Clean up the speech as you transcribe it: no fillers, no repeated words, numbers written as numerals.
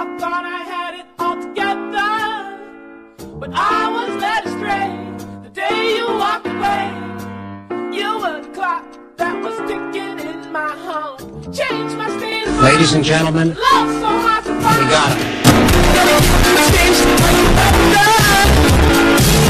I thought I had it all together, but I was led astray the day you walked away. You were the clock that was ticking in my home. Changed my state of mind. Ladies and gentlemen, love so hard to find. we got it. Changed my